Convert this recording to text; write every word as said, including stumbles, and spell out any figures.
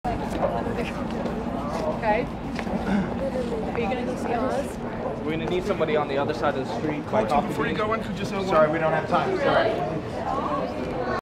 Okay. Are you going to see us? We're going to need somebody on the other side of the street. Colton, before you go in, could you say one? Sorry, we don't have time. Sorry.